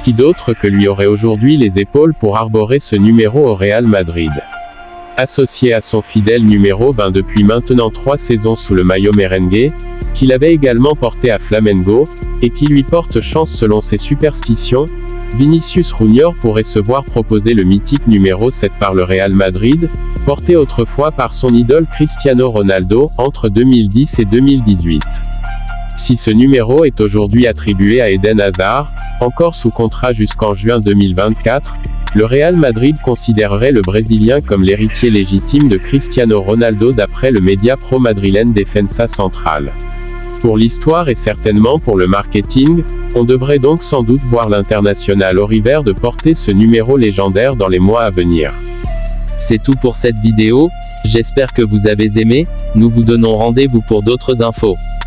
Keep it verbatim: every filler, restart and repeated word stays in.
Qui d'autre que lui aurait aujourd'hui les épaules pour arborer ce numéro au Real Madrid? Associé à son fidèle numéro vingt depuis maintenant trois saisons sous le maillot merengue, qu'il avait également porté à Flamengo, et qui lui porte chance selon ses superstitions, Vinicius Junior pourrait se voir proposer le mythique numéro sept par le Real Madrid, porté autrefois par son idole Cristiano Ronaldo, entre deux mille dix et deux mille dix-huit. Si ce numéro est aujourd'hui attribué à Eden Hazard, encore sous contrat jusqu'en juin deux mille vingt-quatre, le Real Madrid considérerait le Brésilien comme l'héritier légitime de Cristiano Ronaldo d'après le média pro-madrilène Defensa Central. Pour l'histoire et certainement pour le marketing, on devrait donc sans doute voir l'international aurivert de porter ce numéro légendaire dans les mois à venir. C'est tout pour cette vidéo, j'espère que vous avez aimé, nous vous donnons rendez-vous pour d'autres infos.